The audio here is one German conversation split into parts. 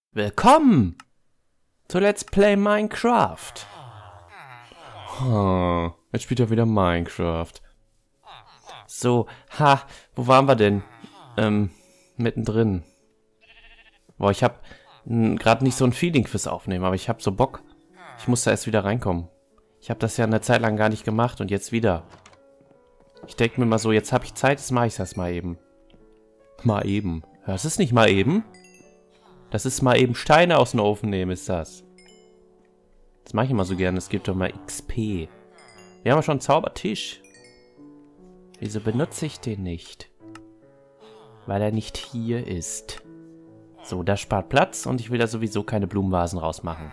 Willkommen zu Let's Play Minecraft. Jetzt spielt er wieder Minecraft. So, wo waren wir denn? Mittendrin. Boah, ich hab gerade nicht so ein Feeling fürs Aufnehmen, aber ich hab so Bock. Ich muss da erst wieder reinkommen. Ich habe das ja eine Zeit lang gar nicht gemacht und jetzt wieder. Ich denke mir mal so, jetzt habe ich Zeit, jetzt mache ich das mal eben. Mal eben. Das ist nicht mal eben. Das ist mal eben Steine aus dem Ofen nehmen, ist das. Das mache ich immer so gerne. Es gibt doch mal XP. Wir haben ja schon einen Zaubertisch. Wieso benutze ich den nicht? Weil er nicht hier ist. So, das spart Platz und ich will da sowieso keine Blumenvasen rausmachen.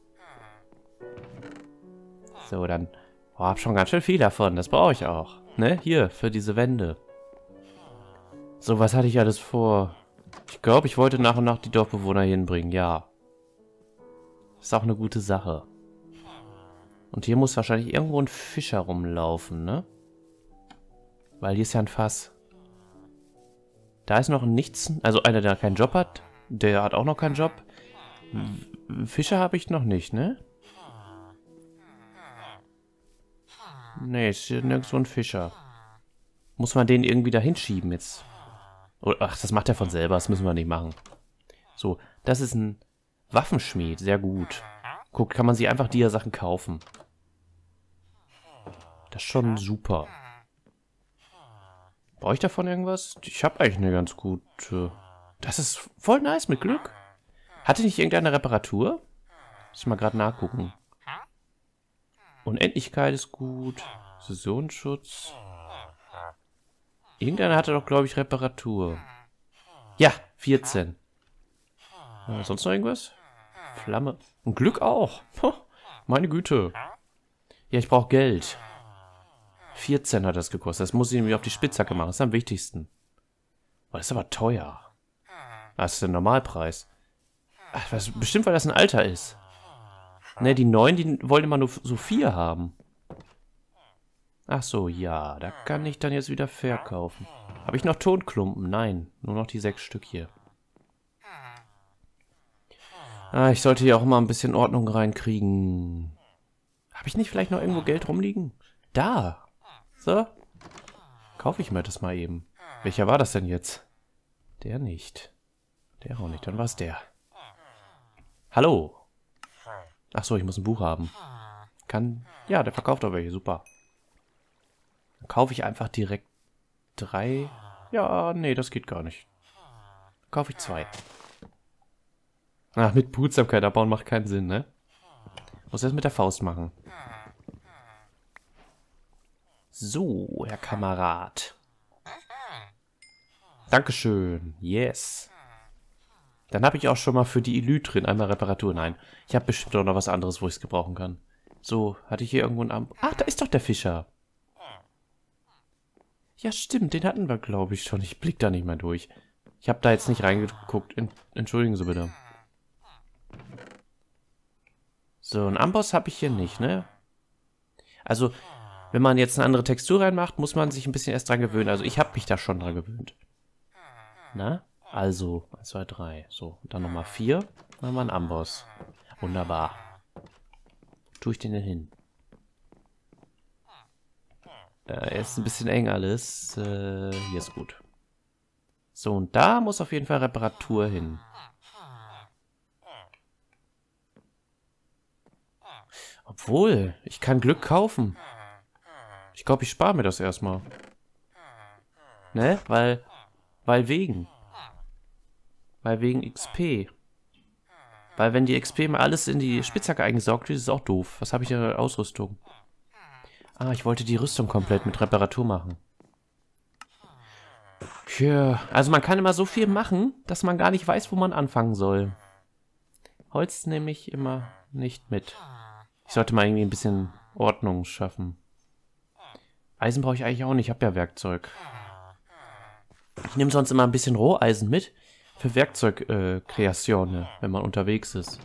So, dann... Oh, hab schon ganz schön viel davon. Das brauche ich auch. Ne? Hier, für diese Wände. So, was hatte ich alles vor? Ich glaube, ich wollte nach und nach die Dorfbewohner hinbringen, ja. Ist auch eine gute Sache. Und hier muss wahrscheinlich irgendwo ein Fischer rumlaufen, ne? Weil hier ist ja ein Fass. Da ist noch ein Nichts, also einer, der keinen Job hat. Der hat auch noch keinen Job. Fischer habe ich noch nicht, ne? Ne, ist hier nirgendwo ein Fischer. Muss man den irgendwie da hinschieben jetzt? Ach, das macht er von selber, das müssen wir nicht machen. So, das ist ein Waffenschmied, sehr gut. Guckt, kann man sich einfach die Sachen kaufen. Das ist schon super. Brauche ich davon irgendwas? Ich habe eigentlich eine ganz gute... Das ist voll nice mit Glück. Hatte nicht irgendeine Reparatur? Muss ich mal gerade nachgucken. Unendlichkeit ist gut. Saisonschutz. Irgendeiner hatte doch, glaube ich, Reparatur. Ja, 14. Sonst noch irgendwas? Flamme. Und Glück auch. Meine Güte. Ja, ich brauche Geld. 14 hat das gekostet. Das muss ich nämlich auf die Spitzhacke machen. Das ist am wichtigsten. Oh, das ist aber teuer. Das ist der Normalpreis. Ach, bestimmt, weil das ein Alter ist. Ne, die neuen, die wollen immer nur so 4 haben. Ach so, ja. Da kann ich dann jetzt wieder verkaufen. Habe ich noch Tonklumpen? Nein. Nur noch die 6 Stück hier. Ich sollte hier auch mal ein bisschen Ordnung reinkriegen. Habe ich nicht vielleicht noch irgendwo Geld rumliegen? Da. So. Kaufe ich mir das mal eben. Welcher war das denn jetzt? Der nicht. Der auch nicht. Dann war es der. Hallo. Ach so, ich muss ein Buch haben. Ja, der verkauft auch welche. Super. Dann kaufe ich einfach direkt 3. Ja, nee, das geht gar nicht. Dann kaufe ich 2. Ach, mit Behutsamkeit abbauen macht keinen Sinn, ne? Muss das mit der Faust machen. So, Herr Kamerad. Dankeschön. Yes. Dann habe ich auch schon mal für die Elytrin einmal Reparatur. Nein, ich habe bestimmt auch noch was anderes, wo ich es gebrauchen kann. So, hatte ich hier irgendwo einen Ach, da ist doch der Fischer. Ja, stimmt, den hatten wir, glaube ich, schon. Ich blick da nicht mehr durch. Ich habe da jetzt nicht reingeguckt. Entschuldigen Sie bitte. So, einen Amboss habe ich hier nicht, ne? Also, wenn man jetzt eine andere Textur reinmacht, muss man sich ein bisschen erst dran gewöhnen. Also, ich habe mich da schon dran gewöhnt. Na? Also, 1, 2, 3. So, und dann nochmal 4. Dann haben wir einen Amboss. Wunderbar. Wo tue ich den denn hin? Ist ein bisschen eng alles. Hier ist gut. So, und da muss auf jeden Fall Reparatur hin. Obwohl, ich kann Glück kaufen. Ich glaube, ich spare mir das erstmal. Ne? Weil wegen XP. Weil wenn die XP mal alles in die Spitzhacke eingesaugt wird, ist es auch doof. Was habe ich da Ausrüstung? Ah, ich wollte die Rüstung komplett mit Reparatur machen. Ja, also man kann immer so viel machen, dass man gar nicht weiß, wo man anfangen soll. Holz nehme ich immer nicht mit. Ich sollte mal irgendwie ein bisschen Ordnung schaffen. Eisen brauche ich eigentlich auch nicht, ich habe ja Werkzeug. Ich nehme sonst immer ein bisschen Roheisen mit für Werkzeugkreationen, wenn man unterwegs ist.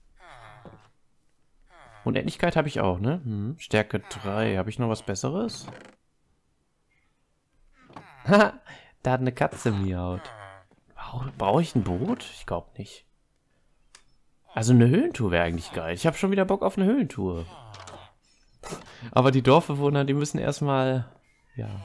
Unendlichkeit habe ich auch, ne? Stärke 3. Habe ich noch was Besseres? Haha, da hat eine Katze miaut. Brauche ich ein Boot? Ich glaube nicht. Also eine Höhlentour wäre eigentlich geil. Ich habe schon wieder Bock auf eine Höhlentour. Aber die Dorfbewohner, die müssen erstmal... Ja.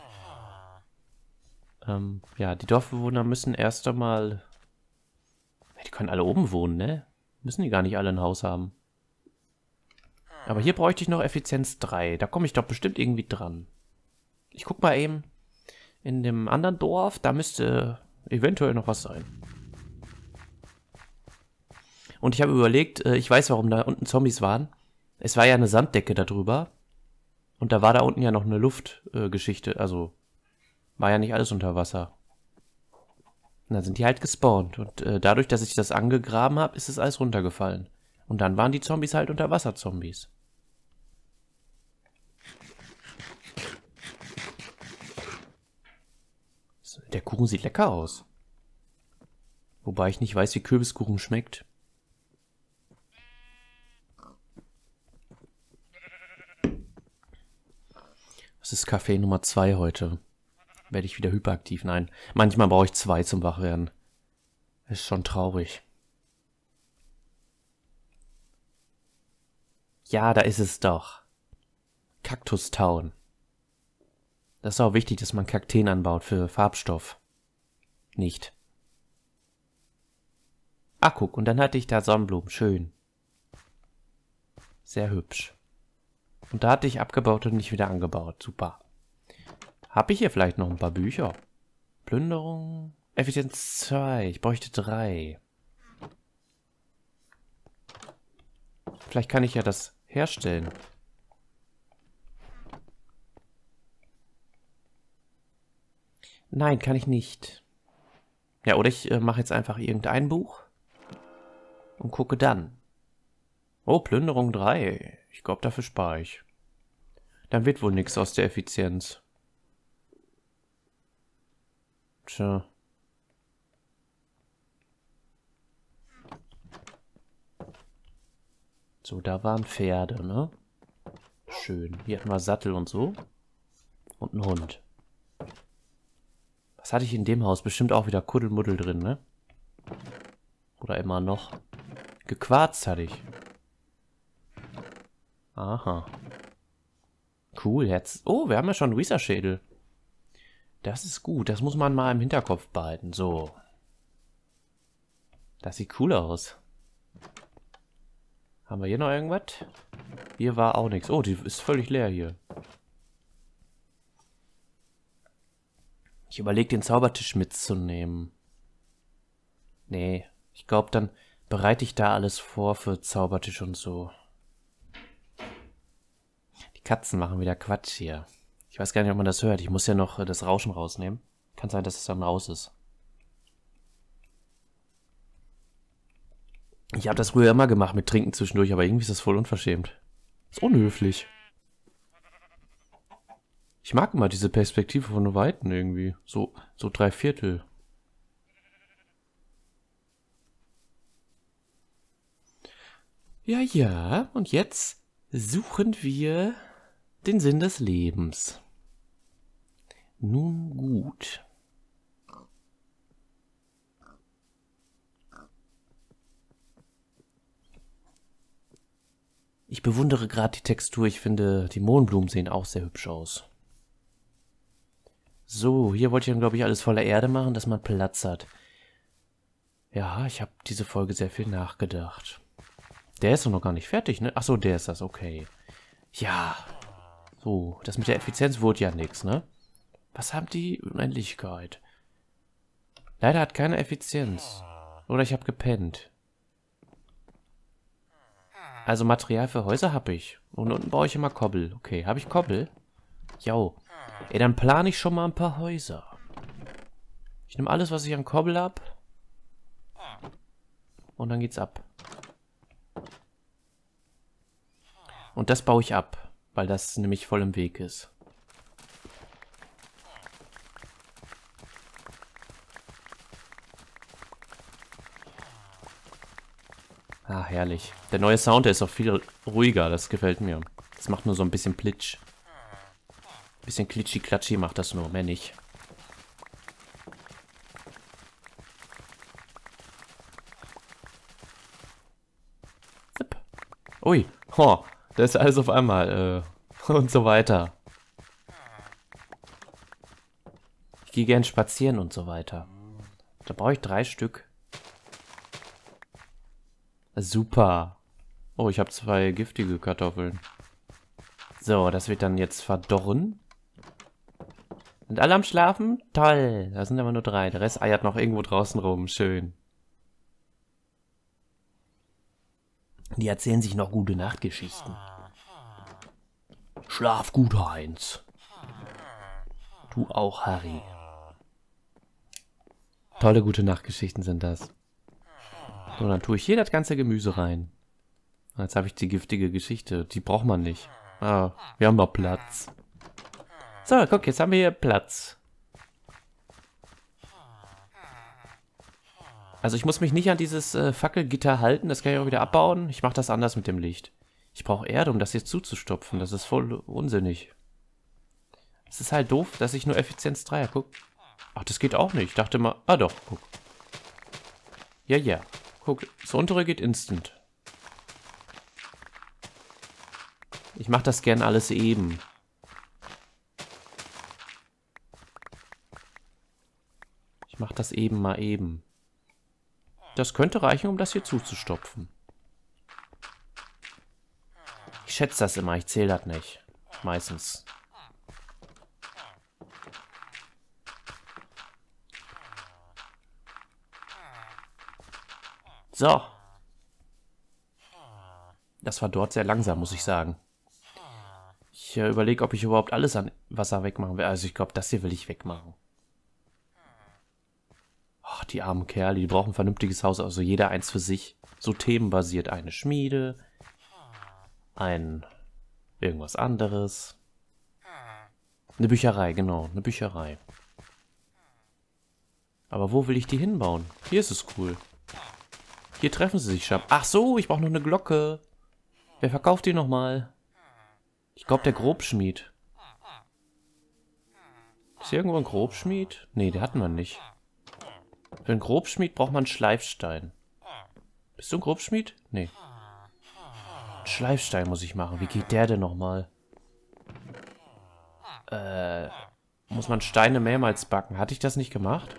Ja, die Dorfbewohner müssen erst einmal... Die können alle oben wohnen, ne? Müssen die gar nicht alle ein Haus haben. Aber hier bräuchte ich noch Effizienz 3. Da komme ich doch bestimmt irgendwie dran. Ich guck mal eben in dem anderen Dorf. Da müsste eventuell noch was sein. Und ich habe überlegt, ich weiß, warum da unten Zombies waren. Es war ja eine Sanddecke da drüber. Und da war da unten ja noch eine Luftgeschichte. Also war ja nicht alles unter Wasser. Und dann sind die halt gespawnt. Und dadurch, dass ich das angegraben habe, ist es alles runtergefallen. Und dann waren die Zombies halt Unterwasser-Zombies. Der Kuchen sieht lecker aus. Wobei ich nicht weiß, wie Kürbiskuchen schmeckt. Das ist Kaffee Nummer 2 heute. Werde ich wieder hyperaktiv? Nein. Manchmal brauche ich 2 zum Wachwerden. Ist schon traurig. Ja, da ist es doch. Cactus Town. Das ist auch wichtig, dass man Kakteen anbaut für Farbstoff. Nicht. Ach, guck, und dann hatte ich da Sonnenblumen. Schön. Sehr hübsch. Und da hatte ich abgebaut und nicht wieder angebaut. Super. Habe ich hier vielleicht noch ein paar Bücher? Plünderung. Effizienz 2. Ich bräuchte 3. Vielleicht kann ich ja das herstellen. Nein, kann ich nicht. Ja, oder ich mache jetzt einfach irgendein Buch und gucke dann. Oh, Plünderung 3. Ich glaube, dafür spare ich. Dann wird wohl nichts aus der Effizienz. Tja. So, da waren Pferde, ne? Schön. Hier hatten wir Sattel und so. Und einen Hund. Was hatte ich in dem Haus? Bestimmt auch wieder Kuddelmuddel drin, ne? Oder immer noch. Gequarzt hatte ich. Aha. Cool, jetzt. Oh, wir haben ja schon einen Reaser-Schädel. Das ist gut. Das muss man mal im Hinterkopf behalten. So. Das sieht cool aus. Haben wir hier noch irgendwas? Hier war auch nichts. Oh, die ist völlig leer hier. Ich überlege, den Zaubertisch mitzunehmen. Nee, ich glaube, dann bereite ich da alles vor für Zaubertisch und so. Die Katzen machen wieder Quatsch hier. Ich weiß gar nicht, ob man das hört. Ich muss ja noch das Rauschen rausnehmen. Kann sein, dass es dann raus ist. Ich habe das früher immer gemacht mit Trinken zwischendurch, aber irgendwie ist das voll unverschämt. Ist unhöflich. Ich mag immer diese Perspektive von Weiten irgendwie. So 3/4. Ja, ja. Und jetzt suchen wir den Sinn des Lebens. Nun gut. Ich bewundere gerade die Textur. Ich finde, die Mohnblumen sehen auch sehr hübsch aus. So, hier wollte ich dann, glaube ich, alles voller Erde machen, dass man Platz hat. Ja, ich habe diese Folge sehr viel nachgedacht. Der ist doch noch gar nicht fertig, ne? Achso, der ist das, okay. Ja. So, das mit der Effizienz wurde ja nichts, ne? Was haben die? Unendlichkeit. Leider hat keine Effizienz. Oder ich habe gepennt. Also Material für Häuser habe ich. Und unten brauche ich immer Kobbel. Okay, habe ich Kobbel? Jo. Ey, dann plane ich schon mal ein paar Häuser. Ich nehme alles, was ich an Kobbel habe. Und dann geht's ab. Und das baue ich ab, weil das nämlich voll im Weg ist. Ah, herrlich. Der neue Sound, der ist auch viel ruhiger, das gefällt mir. Das macht nur so ein bisschen Plitsch. Ein bisschen klitschi-klatschi macht das nur, mehr nicht. Ui, da ist alles auf einmal. Und so weiter. Ich gehe gern spazieren und so weiter. Da brauche ich 3 Stück. Super. Oh, ich habe 2 giftige Kartoffeln. So, das wird dann jetzt verdorren. Sind alle am Schlafen? Toll. Da sind aber nur 3. Der Rest eiert noch irgendwo draußen rum. Schön. Die erzählen sich noch gute Nachtgeschichten. Schlaf gut, Heinz. Du auch, Harry. Tolle gute Nachtgeschichten sind das. So, dann tue ich hier das ganze Gemüse rein. Jetzt habe ich die giftige Geschichte. Die braucht man nicht. Ah, wir haben noch Platz. So, guck, jetzt haben wir hier Platz. Also ich muss mich nicht an dieses Fackelgitter halten. Das kann ich auch wieder abbauen. Ich mache das anders mit dem Licht. Ich brauche Erde, um das hier zuzustopfen. Das ist voll unsinnig. Es ist halt doof, dass ich nur Effizienz 3 habe. Guck. Ach, das geht auch nicht. Ich dachte mal... Ah doch, guck. Ja, ja. Guck, das untere geht instant. Ich mache das gern alles eben. Ich mache das eben mal eben. Das könnte reichen, um das hier zuzustopfen. Ich schätze das immer, ich zähle das nicht. Meistens. So. Das war dort sehr langsam, muss ich sagen. Ich überlege, ob ich überhaupt alles an Wasser wegmachen will. Also ich glaube, das hier will ich wegmachen. Ach, die armen Kerle, die brauchen ein vernünftiges Haus. Also jeder eins für sich. So themenbasiert. Eine Schmiede. Ein... irgendwas anderes. Eine Bücherei, genau. Eine Bücherei. Aber wo will ich die hinbauen? Hier ist es cool. Hier treffen sie sich schon. Ach so, ich brauche noch eine Glocke. Wer verkauft die nochmal? Ich glaube, der Grobschmied. Ist hier irgendwo ein Grobschmied? Nee, den hatten wir nicht. Für einen Grobschmied braucht man einen Schleifstein. Bist du ein Grobschmied? Nee. Einen Schleifstein muss ich machen. Wie geht der denn nochmal? Muss man Steine mehrmals backen? Hatte ich das nicht gemacht?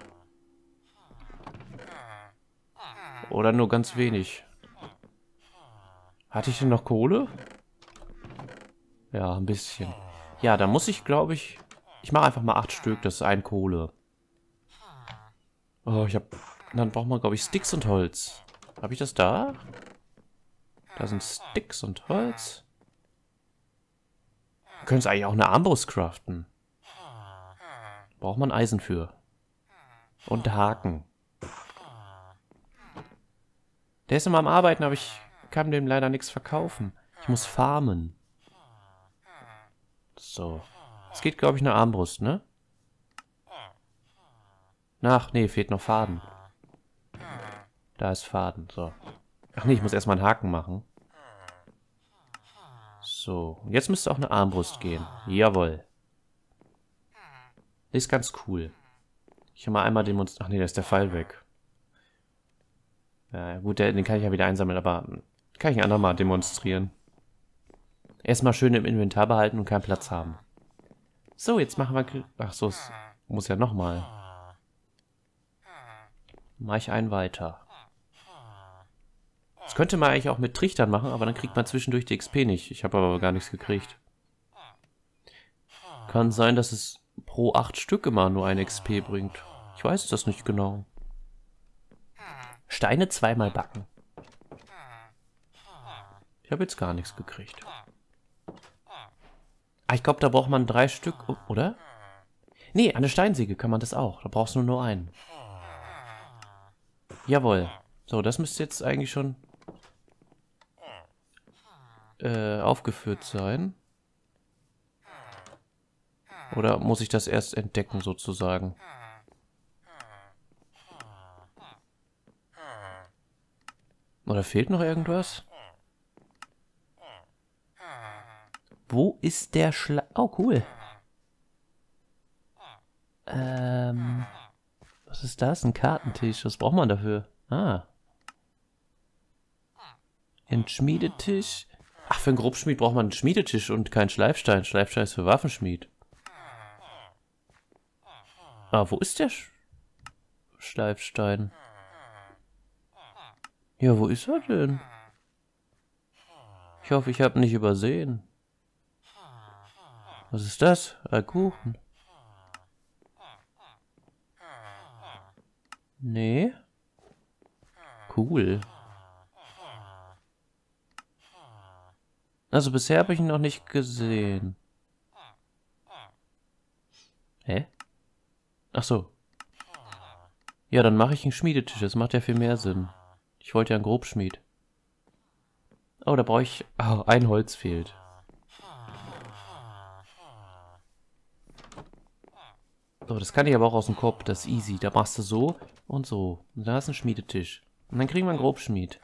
Oder nur ganz wenig? Hatte ich denn noch Kohle? Ja, ein bisschen. Ja, da muss ich, glaube ich... Ich mache einfach mal 8 Stück, das ist ein Kohle. Oh, ich habe... Dann braucht man, glaube ich, Sticks und Holz. Habe ich das da? Da sind Sticks und Holz. Wir können es eigentlich auch eine Armbrust craften. Braucht man Eisen für. Und Haken. Der ist immer am Arbeiten, aber ich kann dem leider nichts verkaufen. Ich muss farmen. So. Es geht, glaube ich, eine Armbrust, ne? Ach, nee, fehlt noch Faden. Da ist Faden, so. Ach nee, ich muss erstmal einen Haken machen. So, jetzt müsste auch eine Armbrust gehen. Jawohl. Ist ganz cool. Ich habe mal einmal demonstriert. Ach nee, da ist der Pfeil weg. Ja, gut, den kann ich ja wieder einsammeln, aber kann ich ein andermal demonstrieren. Erstmal schön im Inventar behalten und keinen Platz haben. So, jetzt machen wir... Ach so, es muss ja nochmal. Mache ich einen weiter. Das könnte man eigentlich auch mit Trichtern machen, aber dann kriegt man zwischendurch die XP nicht. Ich habe aber gar nichts gekriegt. Kann sein, dass es pro 8 Stück immer nur eine XP bringt. Ich weiß das nicht genau. Steine zweimal backen. Ich habe jetzt gar nichts gekriegt. Ah, ich glaube, da braucht man 3 Stück, oder? Nee, an der Steinsäge kann man das auch. Da brauchst du nur einen. Jawohl. So, das müsste jetzt eigentlich schon aufgeführt sein. Oder muss ich das erst entdecken, sozusagen? Oder fehlt noch irgendwas? Wo ist der Oh, cool. Was ist das? Ein Kartentisch. Was braucht man dafür? Ah. Ein Schmiedetisch. Ach, für einen Grobschmied braucht man einen Schmiedetisch und keinen Schleifstein. Schleifstein ist für Waffenschmied. Ah, wo ist der Schleifstein? Ja, wo ist er denn? Ich hoffe, ich habe nicht übersehen. Was ist das? Ein Kuchen. Nee. Cool. Also bisher habe ich ihn noch nicht gesehen. Hä? Ach so. Ja, dann mache ich einen Schmiedetisch. Das macht ja viel mehr Sinn. Ich wollte ja einen Grobschmied. Oh, da brauche ich... Oh, ein Holz fehlt. So, das kann ich aber auch aus dem Kopf. Das ist easy. Da machst du so und so. Und da ist ein Schmiedetisch. Und dann kriegen wir einen Grobschmied.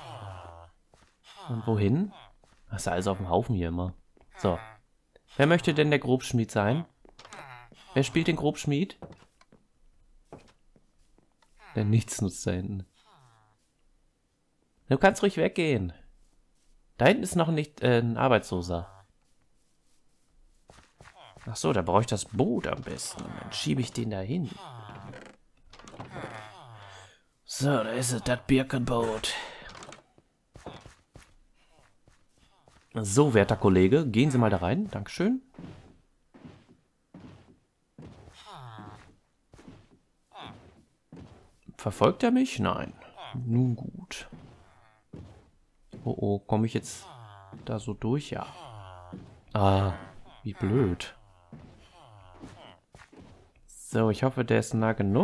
Und wohin? Das ist alles auf dem Haufen hier immer. So. Wer möchte denn der Grobschmied sein? Wer spielt den Grobschmied? Der Nichtsnutz da hinten. Du kannst ruhig weggehen. Da hinten ist noch ein Arbeitsloser. Ach so, da brauche ich das Boot am besten. Dann schiebe ich den da hin. So, da ist es, das Birkenboot. So, werter Kollege, gehen Sie mal da rein. Dankeschön. Verfolgt er mich? Nein. Nun gut. Oh, oh, komme ich jetzt da so durch? Ja. Ah, wie blöd. So, ich hoffe, der ist nah genug.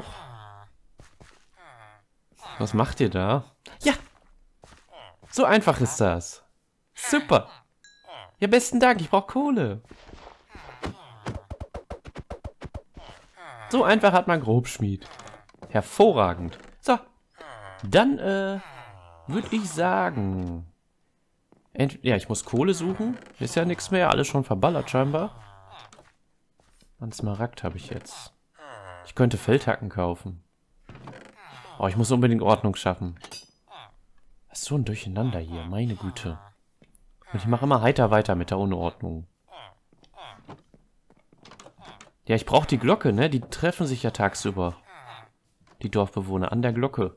Was macht ihr da? Ja! So einfach ist das. Super. Ja, besten Dank, ich brauche Kohle. So einfach hat man Grobschmied. Hervorragend. So. Dann, würde ich sagen... Ja, ich muss Kohle suchen. Ist ja nichts mehr. Alles schon verballert scheinbar. Ein Smaragd habe ich jetzt. Ich könnte Feldhacken kaufen. Oh, ich muss unbedingt Ordnung schaffen. Was ist so ein Durcheinander hier? Meine Güte. Und ich mache immer heiter weiter mit der Unordnung. Ja, ich brauche die Glocke, ne? Die treffen sich ja tagsüber. Die Dorfbewohner an der Glocke.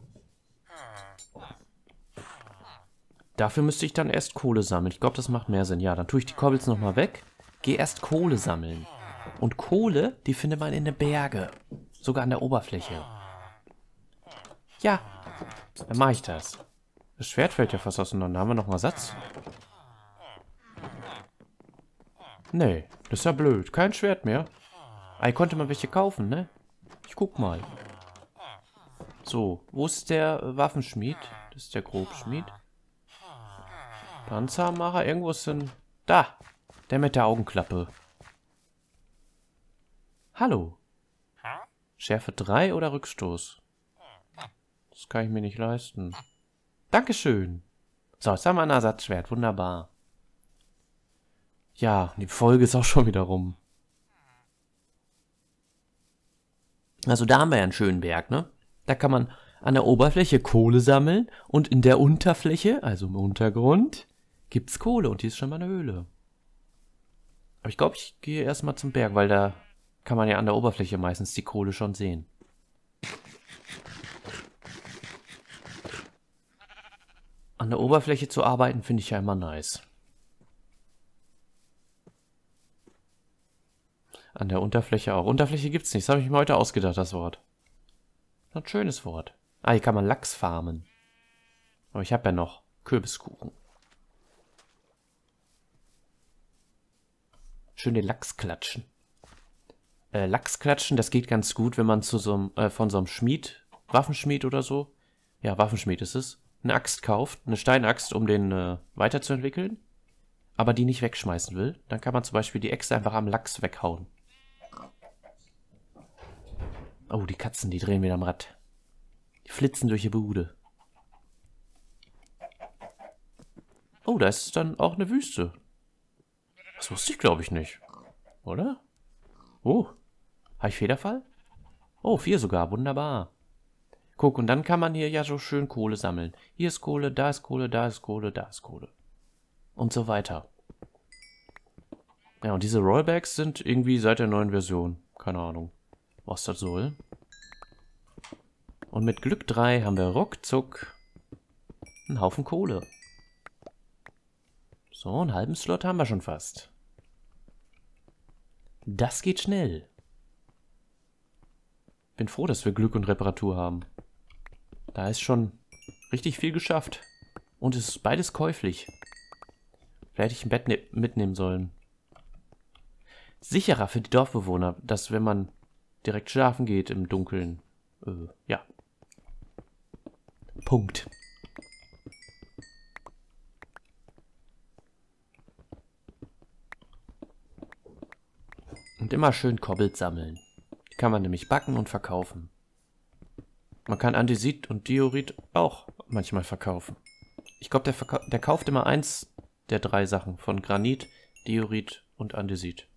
Dafür müsste ich dann erst Kohle sammeln. Ich glaube, das macht mehr Sinn. Ja, dann tue ich die Kobbels nochmal weg. Gehe erst Kohle sammeln. Und Kohle, die findet man in den Bergen. Sogar an der Oberfläche. Ja, dann mache ich das. Das Schwert fällt ja fast auseinander. Haben wir noch mal Satz? Nee, das ist ja blöd. Kein Schwert mehr. Ah, konnte man welche kaufen, ne? Ich guck mal. So, wo ist der Waffenschmied? Das ist der Grobschmied. Panzermacher, irgendwo ist ein... Da! Der mit der Augenklappe. Hallo. Schärfe 3 oder Rückstoß? Das kann ich mir nicht leisten. Dankeschön. So, jetzt haben wir ein Ersatzschwert. Wunderbar. Ja, die Folge ist auch schon wieder rum. Also da haben wir ja einen schönen Berg, ne? Da kann man an der Oberfläche Kohle sammeln und in der Unterfläche, also im Untergrund, gibt's Kohle und hier ist schon mal eine Höhle. Aber ich glaube, ich gehe erstmal zum Berg, weil da kann man ja an der Oberfläche meistens die Kohle schon sehen. An der Oberfläche zu arbeiten finde ich ja immer nice. An der Unterfläche auch. Unterfläche gibt's nicht. Das habe ich mir heute ausgedacht, das Wort. Ein schönes Wort. Ah, hier kann man Lachs farmen. Aber ich habe ja noch Kürbiskuchen. Schöne Lachsklatschen. Lachsklatschen, das geht ganz gut, wenn man zu so einem, von so einem Schmied, Waffenschmied oder so, ja, Waffenschmied ist es, eine Axt kauft, eine Steinaxt, um den weiterzuentwickeln, aber die nicht wegschmeißen will. Dann kann man zum Beispiel die Äxte einfach am Lachs weghauen. Oh, die Katzen, die drehen wieder am Rad. Die flitzen durch die Bude. Oh, da ist dann auch eine Wüste. Das wusste ich, glaube ich, nicht. Oder? Oh, habe ich Federfall? Oh, 4 sogar, wunderbar. Guck, und dann kann man hier ja so schön Kohle sammeln. Hier ist Kohle, da ist Kohle, da ist Kohle, da ist Kohle. und so weiter. Ja, und diese Rollbacks sind irgendwie seit der neuen Version. Keine Ahnung, was das soll. Und mit Glück 3 haben wir ruckzuck einen Haufen Kohle. So, einen halben Slot haben wir schon fast. Das geht schnell. Bin froh, dass wir Glück und Reparatur haben. Da ist schon richtig viel geschafft. Und es ist beides käuflich. Vielleicht hätte ich ein Bett mitnehmen sollen. Sicherer für die Dorfbewohner, dass wenn man direkt schlafen geht im Dunkeln. Ja. Punkt. Und immer schön Kobbels sammeln. Die kann man nämlich backen und verkaufen. Man kann Andesit und Diorit auch manchmal verkaufen. Ich glaube, der kauft immer eins der 3 Sachen. Von Granit, Diorit und Andesit.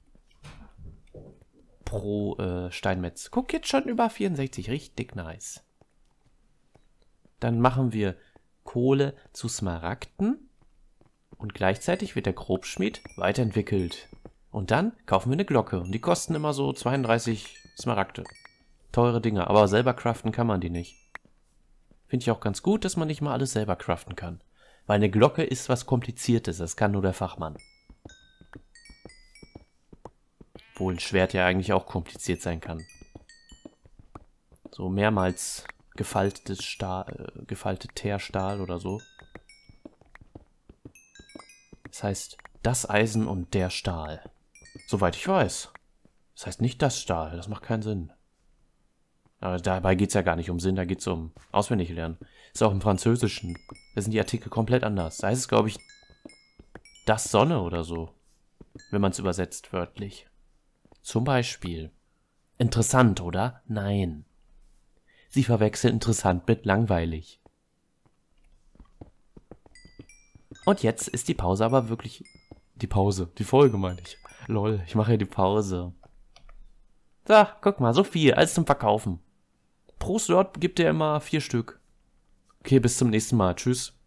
Pro Steinmetz. Guck, jetzt schon über 64. Richtig nice. Dann machen wir Kohle zu Smaragden. Und gleichzeitig wird der Grobschmied weiterentwickelt. Und dann kaufen wir eine Glocke. Und die kosten immer so 32 Smaragde. Teure Dinger. Aber selber craften kann man die nicht. Finde ich auch ganz gut, dass man nicht mal alles selber craften kann. Weil eine Glocke ist was Kompliziertes. Das kann nur der Fachmann. Obwohl ein Schwert ja eigentlich auch kompliziert sein kann. So mehrmals gefaltetes Stahl, gefaltet Teerstahl oder so. Das heißt, das Eisen und der Stahl. Soweit ich weiß. Das heißt nicht das Stahl, das macht keinen Sinn. Aber dabei geht es ja gar nicht um Sinn, da geht es um auswendig lernen. Ist auch im Französischen. Da sind die Artikel komplett anders. Da heißt es, glaube ich, das Sonne oder so. Wenn man es übersetzt wörtlich. Zum Beispiel. Interessant, oder? Nein. Sie verwechseln interessant mit langweilig. Und jetzt ist die Pause aber wirklich... Die Folge meine ich. Lol, ich mache ja die Pause. So, guck mal, so viel, alles zum Verkaufen. Pro Slot gibt er immer 4 Stück. Okay, bis zum nächsten Mal. Tschüss.